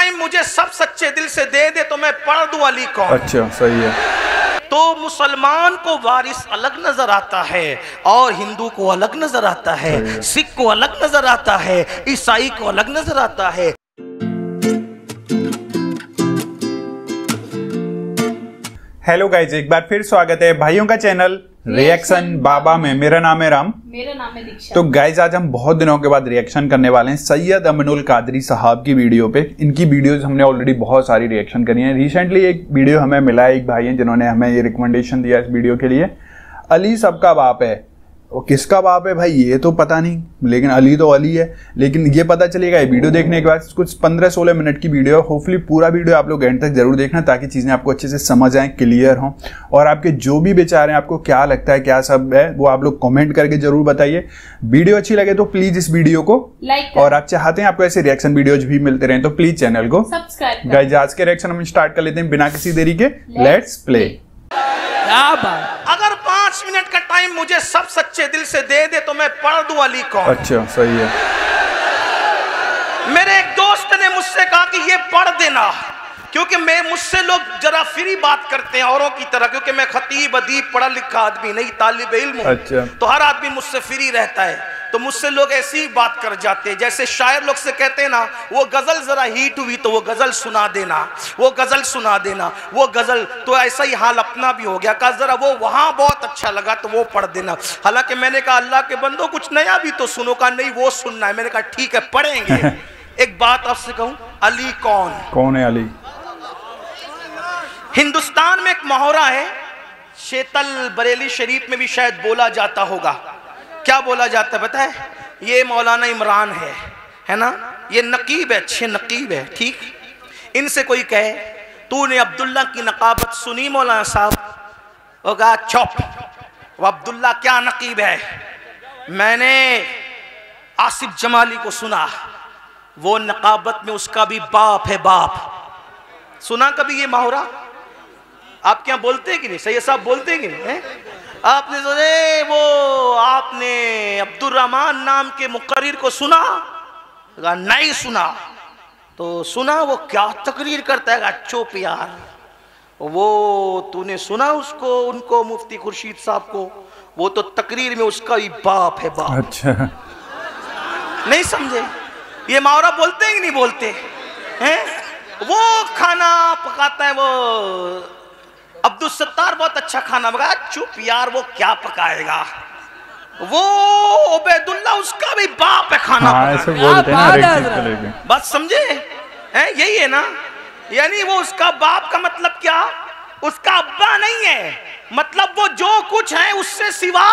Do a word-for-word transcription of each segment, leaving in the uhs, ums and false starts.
Time मुझे सब सच्चे दिल से दे दे तो मैं पढ़ दूं अली कौन। अच्छा सही है। तो मुसलमान को वारिस अलग नजर आता है और हिंदू को अलग नजर आता है, सिख को अलग नजर आता है, ईसाई को अलग नजर आता है। हेलो गाइज, एक बार फिर स्वागत है भाइयों का चैनल रिएक्शन बाबा में। मेरा नाम है राम, मेरा नाम है दीक्षा। तो गाइज आज हम बहुत दिनों के बाद रिएक्शन करने वाले हैं सैयद अमीनुल कादरी साहब की वीडियो पे। इनकी वीडियोस हमने ऑलरेडी बहुत सारी रिएक्शन करी हैं। रिसेंटली एक वीडियो हमें मिला, एक भाई हैं जिन्होंने हमें ये रिकमेंडेशन दिया इस वीडियो के लिए। अली सबका बाप है। वो किसका बाप है भाई ये तो पता नहीं, लेकिन अली तो अली है। लेकिन ये पता चलेगा ये वीडियो देखने के बाद। कुछ पंद्रह सोलह मिनट की वीडियो है। होपफुली पूरा वीडियो आप लोग एंड तक जरूर देखना ताकि चीज़ें आपको अच्छे से समझ आएँ, क्लियर हों। और आपके जो भी विचार हैं, आपको क्या लगता है, क्या सब है, वो आप लोग कमेंट करके जरूर बताइए। वीडियो अच्छी लगे तो प्लीज इस वीडियो को लाइक, और आप चाहते हैं आपको ऐसे रिएक्शन वीडियोज भी मिलते रहे तो प्लीज चैनल को सब्सक्राइब। गाइस आज के रिएक्शन हम स्टार्ट कर लेते हैं बिना किसी देरी के। Let's play. अगर पांच मिनट का टाइम मुझे सब सच्चे दिल से दे दे तो मैं पढ़ दूं अली कौन। अच्छा सही है। मेरे एक दोस्त ने मुझसे कहा कि ये पढ़ देना, क्योंकि मैं मुझसे लोग जरा फ्री बात करते हैं औरों की तरह, क्योंकि मैं खतीब अदीब पढ़ा लिखा आदमी नहीं, तालिब इल्म हूं। अच्छा। तो हर आदमी मुझसे फ्री रहता है, तो मुझसे लोग ऐसी ही बात कर जाते हैं जैसे शायर लोग से कहते हैं ना, वो गजल जरा हिट हुई तो वो गजल सुना देना, वो गजल सुना देना, वो गजल। तो ऐसा ही हाल अपना भी हो गया। कहा जरा वो वहां बहुत अच्छा लगा तो वो पढ़ देना। हालांकि मैंने कहा अल्लाह के बंदो कुछ नया भी तो सुनो। का नहीं वो सुनना है। मैंने कहा ठीक है पढ़ेंगे। एक बात आपसे कहूं, अली कौन कौन है अली? हिंदुस्तान में एक मोहरा है, शेतल बरेली शरीफ में भी शायद बोला जाता होगा। क्या बोला जाता है पता है? ये मौलाना इमरान है, है ना? ये नकीब है, अच्छे नकीब है, ठीक। इनसे कोई कहे तूने अब्दुल्ला की नकाबत सुनी मौलाना साहब? होगा चुप, वो अब्दुल्ला क्या नकीब है। मैंने आसिफ जमाली को सुना, वो नकाबत में उसका भी बाप है, बाप। सुना कभी ये मोहरा? आप क्या बोलते हैं कि नहीं? सैयद साहब बोलते हैं कि नहीं है? आपने सुने वो आपने अब्दुल रहमान नाम के मुकर्रिर को सुना? नहीं सुना। तो सुना वो क्या तकरीर करता है? चुप यार। वो तूने सुना उसको, उनको मुफ्ती खुर्शीद साहब को? वो तो तकरीर में उसका ही बाप है, बाप। अच्छा नहीं समझे? ये मावरा बोलते हैं कि नहीं बोलते हैं? वो खाना पकाता है वो अब्दुल सत्तार, बहुत अच्छा खाना पकाया। चुप यार, वो क्या पकाएगा? वो उबैदुल्ला उसका भी बाप है खाना। हाँ, ऐसे बोलते हैं हर एक चीज को लेके। बात समझे हैं? यही है ना? यानी वो उसका बाप का मतलब क्या? उसका अब्बा नहीं है, मतलब वो जो कुछ है उससे सिवा।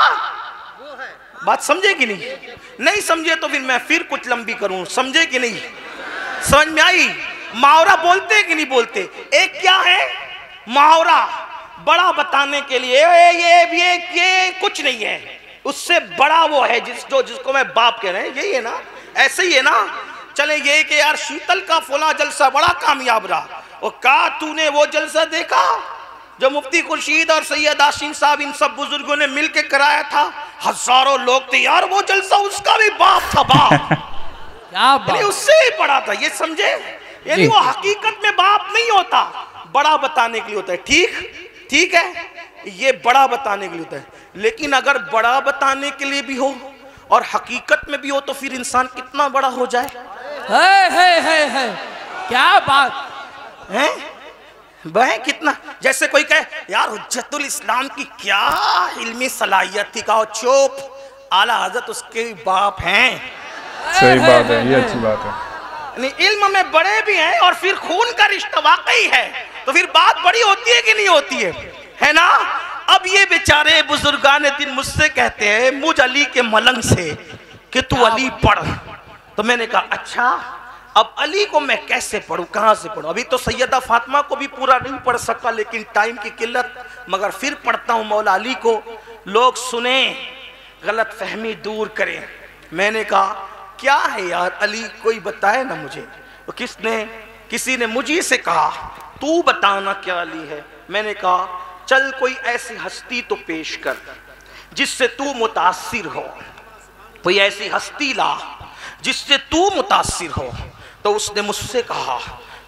बात समझे कि नहीं? नहीं समझे तो फिर मैं फिर कुछ लंबी करूं। समझे कि नहीं? समझ में आई? मुहावरा बोलते हैं कि नहीं बोलते? एक क्या है मुहावरा, बड़ा बताने के लिए ये ये ये, ये कुछ नहीं है, उससे बड़ा वो है जिस जो जिसको मैं बाप कह रहे हैं। यही है ना? ऐसे ही है ना? चले ये कि यार शीतल का फला जलसा बड़ा कामयाब रहा। और कहा तूने वो जलसा देखा जो मुफ्ती खुर्शीद और सैयद आशीम साहब इन सब बुजुर्गों ने मिलके कराया था? हजारों लोग थे यार, वो जलसा उसका भी बाप था, बाप। क्या बात? उससे ही बड़ा था। ये समझे? यानी वो हकीकत में बाप नहीं होता, बड़ा बताने के लिए होता है। ठीक ठीक है, ये बड़ा बताने के लिए होता है। लेकिन अगर बड़ा बताने के लिए भी हो और हकीकत में भी हो तो फिर इंसान कितना बड़ा हो जाए। है, है, है, है। क्या बात है वह कितना? जैसे कोई कहे यार हुज्जतुल इस्लाम की क्या इल्मी सलाहियत थी। कहो चुप, आला हजरत उसके बाप हैं। सही बात है, ये अच्छी बात है। इल्म में बड़े भी हैं और फिर खून का रिश्ता वाकई है, तो फिर बात बड़ी होती है कि नहीं होती है? है ना? अब ये बेचारे बुजुर्गान दिन मुझसे कहते हैं मुझ अली के मलंग से कि तू अली पढ़। तो मैंने कहा अच्छा, अब अली को मैं कैसे पढ़ूं, कहां से पढ़ूं? अभी तो सैयदा फातिमा को भी पूरा नहीं पढ़ सका, लेकिन टाइम की किल्लत, मगर फिर पढ़ता हूं मौला अली को, लोग सुने, गलत फहमी दूर करें। मैंने कहा क्या है यार अली, कोई बताए ना मुझे। तो किसने किसी ने मुझे से कहा तू बताना क्या अली है। मैंने कहा चल कोई ऐसी हस्ती तो पेश कर जिससे तू मुतासिर हो, कोई ऐसी हस्ती ला जिससे तू मुतासिर हो। तो उसने मुझसे कहा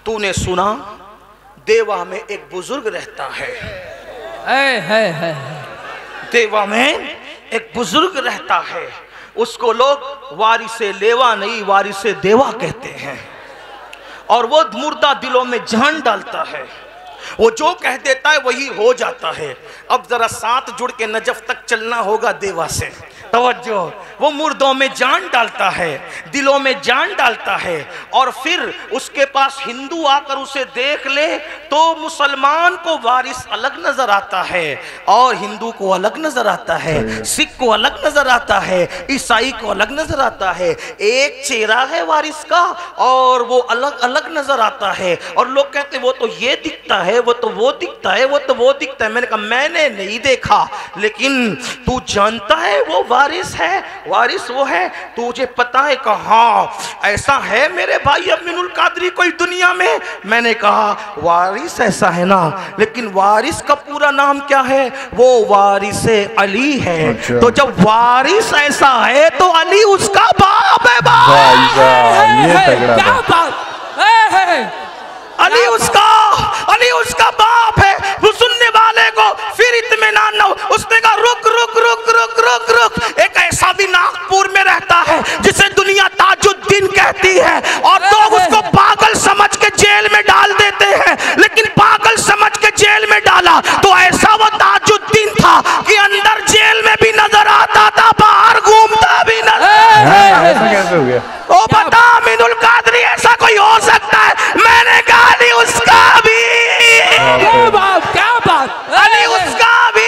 तूने सुना देवा में एक बुजुर्ग रहता है, है है है देवा में एक बुजुर्ग रहता है, उसको लोग वारिसे लेवा नहीं वारिसे देवा कहते हैं, और वो मुर्दा दिलों में जान डालता है, वो जो कह देता है वही हो जाता है। अब जरा साथ जुड़ के नजफ तक चलना होगा देवा से, तवज्जो। वो मुर्दों में जान डालता है, दिलों में जान डालता है, और फिर उसके पास हिंदू आकर उसे देख ले तो मुसलमान को वारिस अलग नजर आता है और हिंदू को अलग नजर आता है, सिख को अलग नजर आता है, ईसाई को अलग नजर आता है। एक चेहरा है वारिस का और वो अलग अलग नजर आता है, और लोग कहते हैं वो तो ये दिखता है, वो तो वो दिखता है, वो तो वो दिखता है। मैंने कहा मैंने नहीं देखा, लेकिन तू जानता है वो वारिस है, वारिस वो है, तुझे पता है? कहा ऐसा है मेरे भाई अमीनुल कादरी कोई दुनिया में? मैंने कहा वारिस ऐसा है ना, लेकिन वारिस का पूरा नाम क्या है? वो वारिस अली है। अच्छा। तो जब वारिस ऐसा है तो अली उसका बाप है। बाप क्या बात है? अली उसका अली उसका बाप है। वो सुनने वाले को फिर इत्मीनान ना हो। उसने कहा रुक रुक रुक रुक रुक रुक एक ऐसा भी नागपुर में रहता है जिसे दुनिया ताजुद्दीन कहती है, और लोग उसको पागल समझ के जेल में डाल देते हैं, लेकिन पागल समझ के जेल में डाला तो ऐसा वो ताजुद्दीन था कि अंदर जेल में भी नजर आता था, बाहर घूमता भी नजर। ऐसा कैसे हो गया? ओ बता अमीनुल कादरी ऐसा कोई हो सकता है? मैंने कहा अली उसका भी। क्या बात क्या बात अली उसका भी।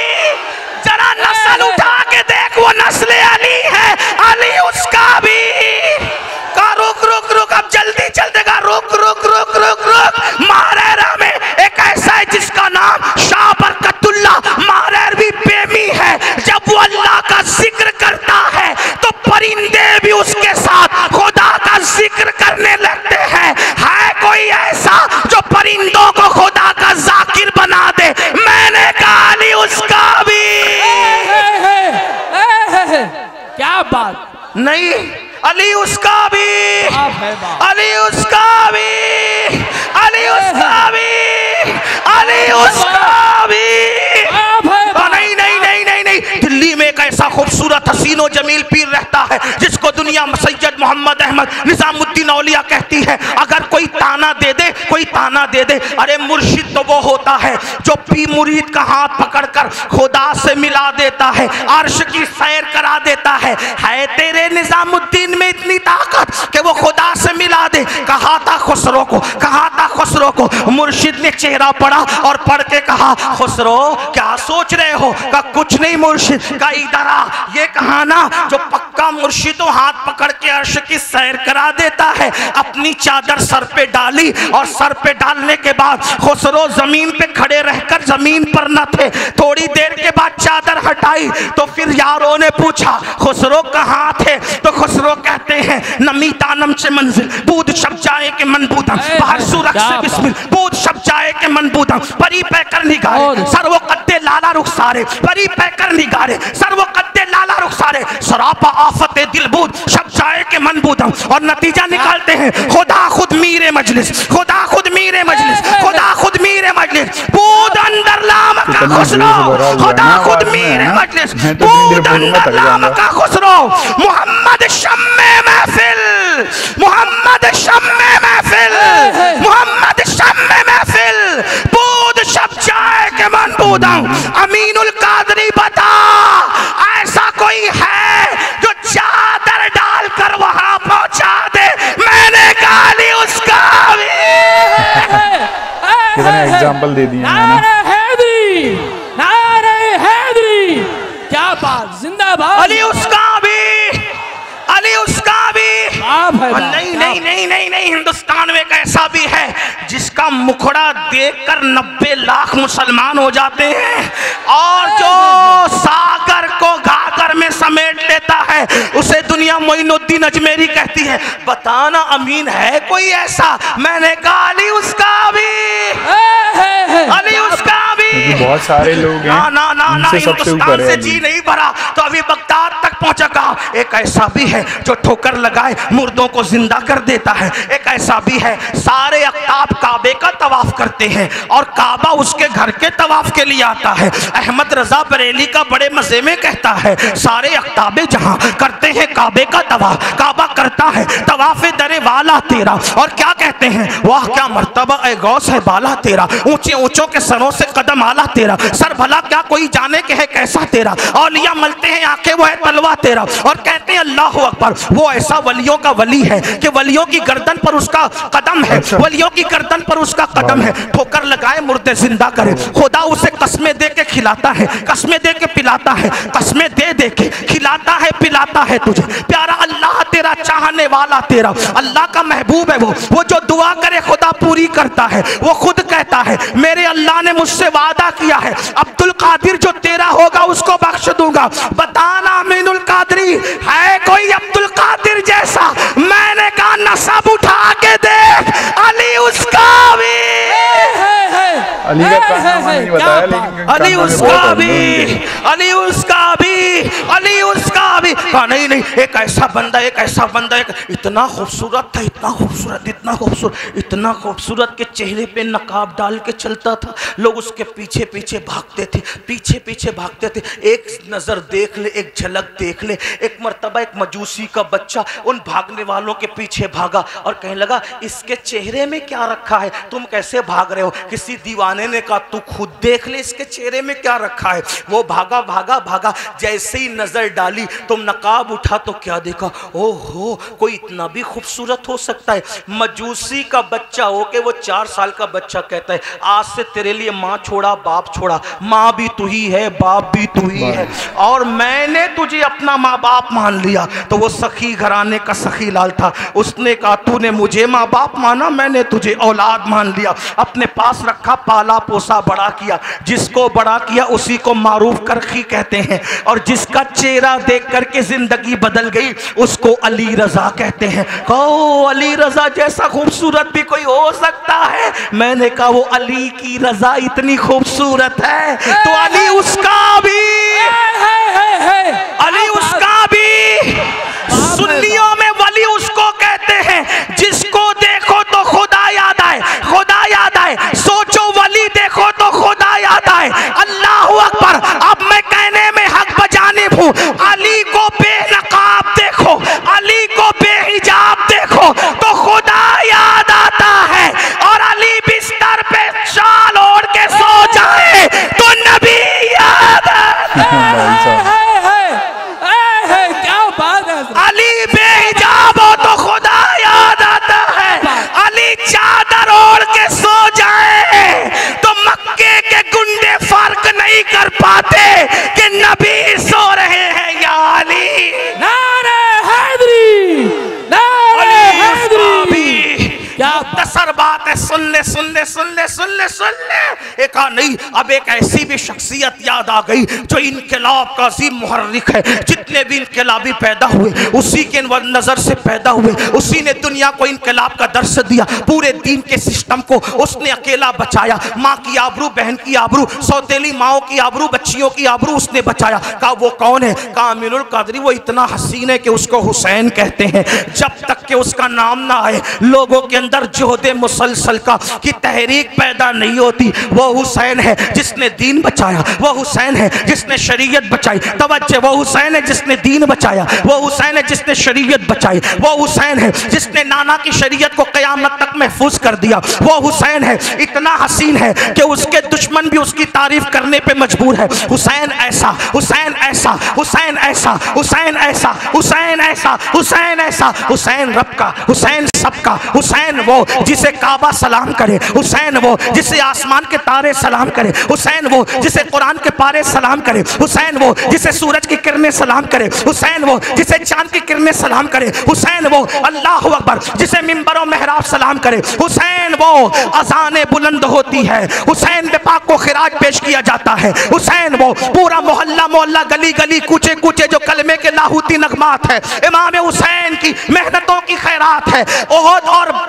जरा नस्ल उठा के देख, वो नस्ल अली है, अली उसका भी। का रुक रुक रुक अब जल्दी चलते का रुक रुक रुक रुक रुक मारेरा में एक ऐसा है जिसका नाम शाह बरकतुल्ला मारेर भी प्रेमी है। जब वो अल्लाह का जिक्र करता है तो परिंदे भी उसके साथ खुदा का जिक्र करने लगते हैं। है कोई ऐसा जो परिंदों को खुदा का जाकिर बना दे? मैंने कहा अली उसका भी। क्या बात नहीं, अली उसका भी, अली उसका भी, अली उसका भी, अली उसका भी। नहीं नहीं नहीं नहीं नहीं दिल्ली में एक ऐसा खूबसूरत हसीनो जमील पीर रहता है जिसको दुनिया सैयद मोहम्मद अहमद निजामुद्दीन औलिया कहती है। अगर कोई ताना दे दे, कोई ताना दे दे, अरे मुर्शिद तो वो होता है जो पी मुरीद का हाथ पकड़कर खुदा से मिला देता है, अर्श की सैर करा देता है। है तेरे निजामुद्दीन में इतनी ताकत कि वो खुदा से मिला दे? कहा था खुसरो को, कहा था खुसरो को। मुर्शिद ने चेहरा पढ़ा और पढ़ के कहा खुसरो क्या सोच रहे हो? का कुछ नहीं मुर्शिद। का इधर आ, ये कहा ना जो पक्का मुर्शिद हाथ पकड़ के अर्श की सैर करा देता है। अपनी चादर सर पे डाली और सर पे डालने के बाद खुसरो जमीन पे खड़े रहकर जमीन पर न थे। थोड़ी देर के बाद चादर हटाई तो फिर यारों ने पूछा खुसरो कहाँ थे? तो खुसरो कहते हैं नमी तानम से मंजिल बूद शब जाए के मनबूदम बाहर सुरख से बिस्मिल बूद शब जाए के मनबूदम परी पैकर निगारे सर्वो कद्दे लाला रुखसारे परी पैकर निगारे सर्वो कद्दे लाला रुखसारे सरापा आफते दिलबूद शब जाए के मनबूदम। और नतीजा निकालते हैं खुदा खुद मीरे मजलिस, खुदा खुद मीरे मजलिस, खुदा खुद मीरे मजलिस बूद अंदर लाम का खुसरो, खुदा खुद मीरे मजलिस बूद अंदर लाम का खुसरो। मोहम्मद शम्मे महफिल, मोहम्मद शम्मे महफिल, मोहम्मद शम्मे महफिल बूद शब जाए के मनबूदम। अमीनुल कादरी बता ऐसा कोई है जो चादर डालकर वहां पहुंचा दे? मैंने कहा अली उसका भी। कितने एग्जांपल दे दिए नारे हैदरी, नारे हैदरी। क्या बात, जिंदाबाद। अली उसका भी, अली उसका भी। नहीं नहीं नहीं नहीं नहीं हिंदुस्तान में एक ऐसा भी है जिसका मुखड़ा देखकर नब्बे लाख मुसलमान हो जाते हैं, और जो सागर को गागर में समेट लेता है उसे दुनिया मोइनुद्दीन अजमेरी कहती है। बताना अमीन है कोई ऐसा? मैंने कहा अली उसका भी, अली उसका भी। बहुत सारे लोग हैं, ना ना ना ना हिंदुस्तान से जी नहीं भरा तो अभी बगदाद तक पहुंचा। कहा एक ऐसा भी है जो ठोकर लगाए मुर्दों को जिंदा कर देता है, एक ऐसा भी है सारे अख्ताब काबे का तवाफ करते हैं और काबा उसके घर के तवाफ के लिए आता है। अहमद रजा बरेली का बड़े मजे में कहता है सारे अख्ताबे जहां करते हैं काबे का तवाफ, काबा करता है तवाफे दरे वाला तेरा। और क्या कहते हैं, वाह क्या मर्तबा ए गौस है बाला तेरा, ऊंचे ऊंचों के सरों से कदम आला तेरा, सर भला क्या कोई जाने के है कैसा तेरा, औलिया मलते हैं आंखें वो है तलवा तेरा। और कहते हैं अल्लाह अकबर, वो ऐसा वलियों का वली है कि वलियों की गर्दन पर उसका कदम है, वलियों की गर्दन पर उसका कदम है, ठोकर लगाए मुर्दे जिंदा करे, खुदा उसे कस्में दे के खिलाता है, कस्में दे के पिलाता है, कस्में दे दे के खिलाता है पिलाता है तुझे। प्यारा अल्लाह तेरा, चाहने वाला तेरा, अल्लाह का महबूब है वो वो जो दुआ करे खुदा पूरी करता है। वो खुद कहता है मेरे अल्लाह ने मुझसे वादा किया है अब्दुल कादिर जो तेरा होगा उसको बख्श दूंगा। बताना अमीनुल कादरी है कोई अब्दुल कादिर जैसा? मैंने कहा नसब उठा के देख, अली उसका भी, अली का कारनामा नहीं बताया लेकिन अली उसका भी, अली उसका भी, अली उसका भी। कहा नहीं नहीं, एक ऐसा बंदा, एक ऐसा बंदा, एक इतना खूबसूरत था, इतना खूबसूरत, इतना खूबसूरत, इतना खूबसूरत के चेहरे पे नकाब डाल के चलता था, लोग उसके पीछे पीछे भागते थे, पीछे पीछे भागते थे। एक नजर देख ले, एक झलक देख ले। एक मर्तबा एक मजूसी का बच्चा उन भागने वालों के पीछे भागा और कहने लगा इसके चेहरे में क्या रखा है, तुम कैसे भाग रहे हो? किसी दीवाने ने कहा तू खुद देख ले इसके चेहरे में क्या रखा है। वो भागा भागा भागा, जैसे ही नजर डाली तुम नकाब उठा तो क्या देखा, ओहो कोई इतना भी खूबसूरत हो सकता है। मजूसी का बच्चा हो के वो चार साल का बच्चा कहता है आज से तेरे लिए माँ छोड़ा बाप छोड़ा, माँ भी तू ही है बाप भी तू ही है और मैंने तुझे अपना माँ बाप मान लिया। तो वो सखी घराने का सखी लाल था, उसने कहा तूने मुझे माँ बाप माना, मैंने तुझे औलाद मान लिया, अपने पास रखा, पाला पोसा बड़ा किया। जिसको बड़ा किया उसी को मारूफ करखी कहते हैं और जिसका चेहरा देख करके जिंदगी बदल गई उसको अली रजा कहते हैं। कहो अली रजा जैसा खूबसूरत भी कोई हो सकता है? मैंने कहा वो अली की रजा इतनी खूबसूरत है तो अली उसका भी, अली उसका भी। सुन्नियों में वली उसको कहते हैं जिसको देखो तो खुदा याद आए, खुदा याद आए, सोचो वली देखो तो खुदा याद आए। अल्लाह अकबर। अब मैं कहने में हक बजानिब हूँ, अली को बेनकाब देखो, अली को बेहिजाब देखो तो खुदा याद आता है और अली बिस्तर पे शाल ओढ़ के सो जाए तो नबी याद आता है। अली बेहिजाब हो तो खुदा याद आता है, अली चादर ओढ़ के सो जाए तो मक्के के गुंडे फर्क नहीं कर पाते कि नबी सो रहे हैं या अली। नारे हैदरी, नारे हैदरी। क्या मुख्तसर बात है, सुन ले सुन ले सुन ले सुन ले सुन ले। एक नहीं, अब एक ऐसी भी शख्सियत याद आ गई जो इनकलाब का अजीम मुहर्रिक है। जितने भी इनकलाबी पैदा हुए उसी के नजर से पैदा हुए, उसी ने दुनिया को इनकलाब का दर्स दिया, पूरे दीन के सिस्टम को उसने अकेला बचाया। माँ की आबरू, बहन की आबरू, सौतेली माओ की आबरू, बच्चियों की आबरू उसने बचाया। कहा वो कौन है? कहा अमीनुल कादरी वो इतना हसीन है कि उसको हुसैन कहते हैं। जब तक कि उसका नाम ना आए लोगों के अंदर जोहदे मुसलसल का की तहरीक पैदा नहीं होती। वो हुसैन है जिसने दीन बचाया, वो हुसैन है जिसने शरीयत बचाई। तवज्जो, वो हुसैन है जिसने दीन बचाया, वो हुसैन है जिसने शरीयत बचाई, वो हुसैन है जिसने नाना की शरीयत को क़यामत तक महफूज कर दिया। वो हुसैन है इतना हसीन है कि उसके दुश्मन भी उसकी तारीफ करने पे मजबूर है। हुसैन ऐसा, हुसैन ऐसा, हुसैन ऐसा, हुसैन ऐसा, हुसैन ऐसा, हुसैन ऐसा, हुसैन रब का, हुसैन सबका, हुसैन वो जिसे काबा सलाम करे, हुसैन वो जिसे आसमान के तारे सलाम करे, हुसैन वो जिसे कुरान के पारे सलाम करे, हुसैन वो जिसे सूरज की किरणें सलाम करे, हुसैन वो जिसे चांद की किरणें सलाम करे, हुसैन वो अल्लाह अकबर जिसे मिंबर और मेहराब सलाम करे, हुसैन वो अज़ाने बुलंद होती है, हुसैन पे पाक को खिराज पेश किया जाता है, हुसैन वो पूरा मोहल्ला मोहल्ला गली गली कूचे कूचे जो कलमे के लाहूती नगमात है, इमाम हुसैन की मेहनतों की खैरात है। ओहद और बद्र की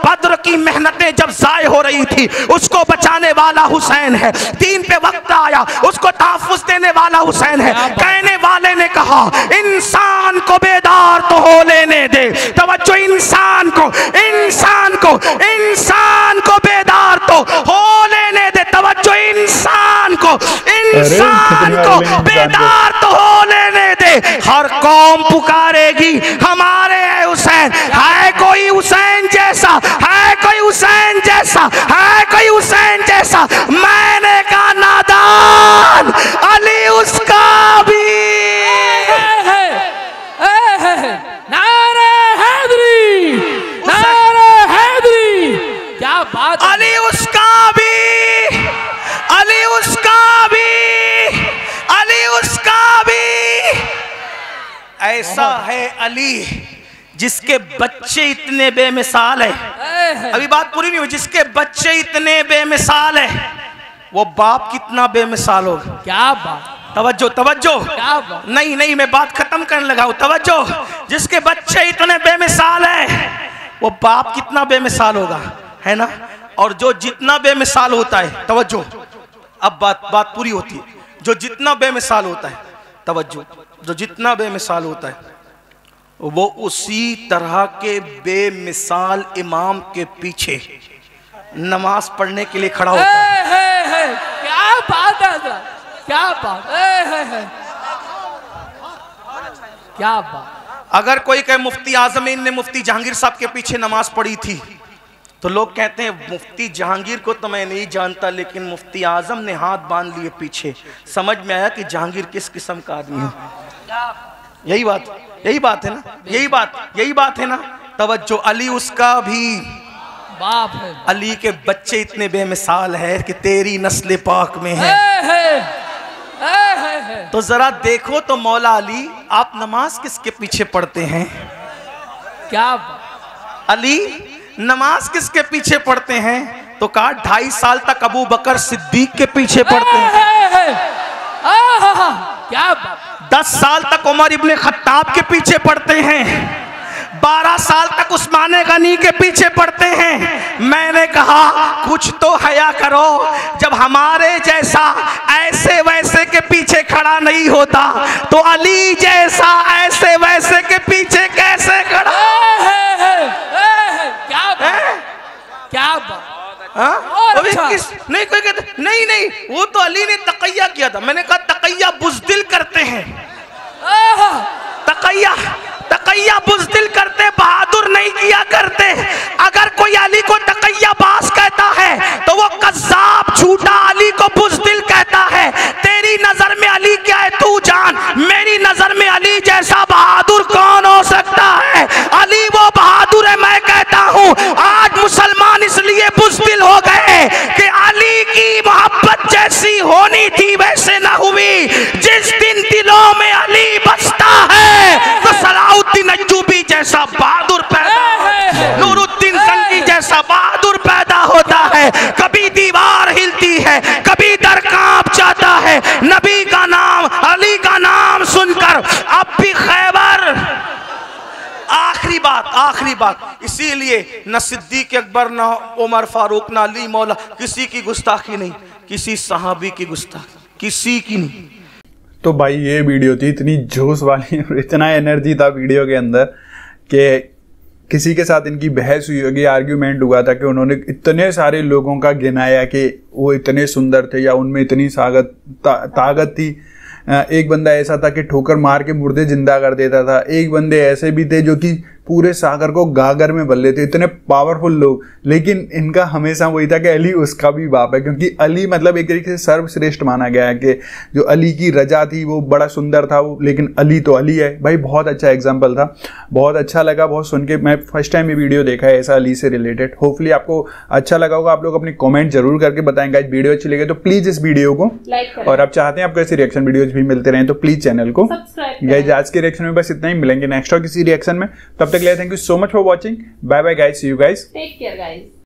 की मेहनतें जब जाय हो रही थी, उसको बचाने वाला हुसैन है। दीन पे वक्त आया, उसको तहफ्फुज़ देने वाला हुसैन है। कहने वाले ने कहा इंसान को बेदार तो हो लेने दे। तवज्जो, इंसान को इंसान को इंसान को बेदार तो हो लेने दे। तवज्जो, इंसान को इंसान को बेदार तो हो लेने दे। हर कौम पुकारेगी हमारे है हुसैन। है कोई हुसैन जैसा, है कोई हुसैन जैसा, है कोई हुसैन जैसा। मैंने कहा नादान, अली उसका भी। नारे हैदरी, नारे हैदरी, क्या बात। अली उसका भी, अली उसका भी, अली उसका भी। ऐसा है अली जिसके बच्चे इतने बेमिसाल है। अभी बात पूरी नहीं हुई। जिसके बच्चे इतने बेमिसाल है, वो बाप कितना बेमिसाल होगा। क्या बात। तवज्जो, तवज्जो। क्या बात। नहीं नहीं, मैं बात खत्म करने लगा हूं। तवज्जो, जिसके बच्चे इतने बेमिसाल है, वो बाप कितना बेमिसाल होगा, है ना। और जो जितना बेमिसाल होता है, तवज्जो, अब बात बात पूरी होती है। जो जितना बेमिसाल होता है, तवज्जो, जो जितना बेमिसाल होता है, वो उसी तरह के बेमिसाल इमाम के पीछे नमाज पढ़ने के लिए खड़ा होता है। है, है, है। क्या बात है, क्या बात है, है, है। क्या बात। अगर कोई कहे मुफ्ती आजमीन ने मुफ्ती जहांगीर साहब के पीछे नमाज पढ़ी थी, तो लोग कहते हैं मुफ्ती जहांगीर को तो मैं नहीं जानता, लेकिन मुफ्ती आजम ने हाथ बांध लिए पीछे। समझ में आया कि जहांगीर किस किस्म का आदमी है। यही बात, यही बात है ना, यही बात, यही बात है ना। तवज्जो, अली उसका भी बाप है। अली के बच्चे इतने बेमिसाल है कि तेरी नस्ल पाक में है। है, है, है, है, है। तो जरा देखो तो मौला अली, आप नमाज किसके पीछे पढ़ते हैं? क्या बात। अली नमाज किसके पीछे पढ़ते हैं? तो कहा ढाई साल तक अबू बकर सिद्दीक के पीछे पढ़ते हैं। है, है, है। आ, क्या बात। दस साल तक उमर इब्ने खत्ताब के पीछे पढ़ते हैं। बारह साल तक उस्मान गनी के पीछे पढ़ते हैं। मैंने कहा कुछ तो हया करो, जब हमारे जैसा ऐसे वैसे के पीछे खड़ा नहीं होता, तो अली जैसा ऐसे वैसे के पीछे कैसे खड़ा? है, है, है, है। क्या बात, क्या बात। हाँ? किस, नहीं कोई कहते नहीं नहीं, वो तो अली ने तकैया किया था। मैंने कहा तकैया बुज़दिल करते हैं। तकैया तकैया बुज़दिल करते, बहादुर नहीं किया करते। अगर कोई अली को तकैया बास कहता है, तो वो कज़्ज़ाब झूठा अली को बुज़दिल कहता है। तेरी नजर में अली क्या है तू जान, मेरी नजर में अली जैसा बहादुर कौन हो सकता है? अली वो बहादुर है। मैं कहता हूँ आज मुसलमान इसलिए बुज़दिल हो गए कि अली की मोहब्बत जैसी होनी थी वैसे न हुई। जिस दिन दिलों में अली बसता है, तो सलाउद्दीन अय्यूबी जैसा बहादुर पैदा, नूरुद्दीन जंगी जैसा बहादुर पैदा होता है। कभी दीवार हिलती है, कभी दर कांप जाता है। नबी का नाम, अली का नाम सुनकर अब भी खैबर। आखिरी बात, आखिरी बात, इसीलिए न सिद्दीक अकबर, न उमर फारूक, न अली मौला, किसी की गुस्ताखी नहीं, किसी सहाबी की गुस्ताखी किसी की नहीं। तो भाई ये वीडियो थी इतनी जोश वाली और इतना एनर्जी था वीडियो के अंदर कि किसी के साथ इनकी बहस हुई होगी, आर्ग्यूमेंट हुआ था कि उन्होंने इतने सारे लोगों का गिनाया कि वो इतने सुंदर थे या उनमें इतनी ताकत ता, ताकत थी। एक बंदा ऐसा था कि ठोकर मार के मुर्दे जिंदा कर देता था। एक बंदे ऐसे भी थे जो कि पूरे सागर को गागर में बल लेते, इतने पावरफुल लोग। लेकिन इनका हमेशा वही था कि अली उसका भी बाप है, क्योंकि अली मतलब एक तरीके से सर्वश्रेष्ठ माना गया है कि जो अली की रजा थी वो बड़ा सुंदर था वो, लेकिन अली तो अली है भाई। बहुत अच्छा एग्जाम्पल था, बहुत अच्छा लगा बहुत सुन के। मैं फर्स्ट टाइम ये वीडियो देखा है ऐसा अली से रिलेटेड। होपफुली आपको अच्छा लगा होगा। आप लोग अपनी कॉमेंट जरूर करके बताएंगे। आज वीडियो अच्छी लगे तो प्लीज इस वीडियो को लाइक करें, और आप चाहते हैं आपको ऐसे रिएक्शन वीडियोज भी मिलते रहे तो प्लीज चैनल को सब्सक्राइब करें। आज के रिएक्शन में बस इतना ही, मिलेंगे नेक्स्ट और किसी रिएक्शन में। तब तक के लिए thank you so much for watching. Bye bye guys, see you guys, take care guys.